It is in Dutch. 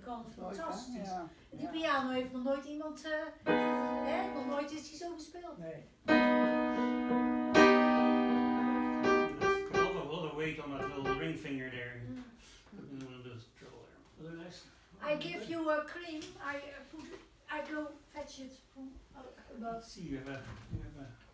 kan fantastisch. Ja. Die piano heeft nog nooit iemand, nog nooit is die zo gespeeld. Nee. A lot of weight on that little ring finger there. Put me in a little bit of trouble there. But they're nice. I give you a cream. I go fetch it from above. Let's see, you have a